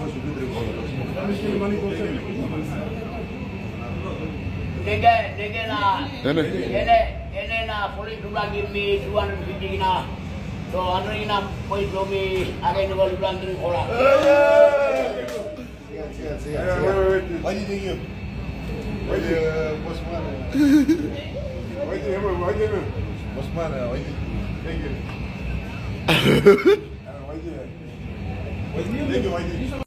Dege na polis dulang gimi tuan bidina. So ano ina polis lomi agay nungol dulang diri kola. Siap. Why did you? Why did Bosman? Why did Bosman? Why did? Thank you. Why did? Why did?